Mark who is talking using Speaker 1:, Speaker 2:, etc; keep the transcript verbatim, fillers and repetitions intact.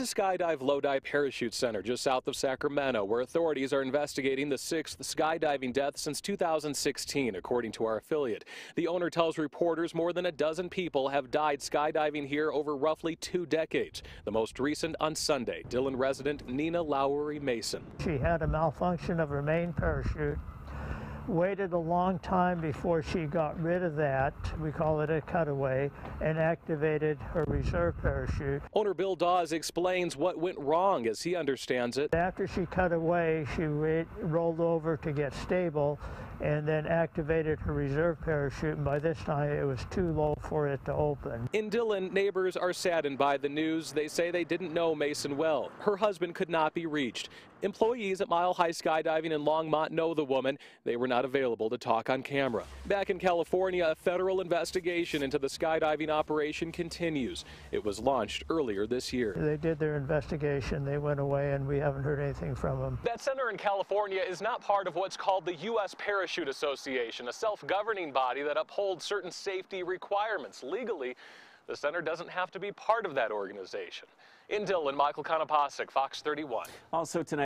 Speaker 1: the Skydive Lodi Parachute Center just south of Sacramento, where authorities are investigating the sixth skydiving death since two thousand sixteen, according to our affiliate. The owner tells reporters more than a dozen people have died skydiving here over roughly two decades. The most recent on Sunday, Dillon resident Nina Lowery Mason.
Speaker 2: She had a malfunction of her main parachute. Waited a long time before she got rid of that, we call it a cutaway, and activated her reserve parachute.
Speaker 1: Owner Bill Dawes explains what went wrong as he understands it.
Speaker 2: After she cut away, she rolled over to get stable and then activated her reserve parachute, and by this time it was too low for it to open.
Speaker 1: In Dillon, neighbors are saddened by the news. They say they didn't know Mason well. Her husband could not be reached. Employees at Mile High Skydiving in Longmont know the woman. They were not available to talk on camera. Back in California, a federal investigation into the skydiving operation continues. It was launched earlier this year.
Speaker 2: They did their investigation, they went away, and we haven't heard anything from them.
Speaker 1: That center in California is not part of what's called the U S Parachute Association, a self-governing body that upholds certain safety requirements. Legally, the center doesn't have to be part of that organization. In Dillon, Michael Konopasek, Fox thirty-one.
Speaker 3: Also tonight.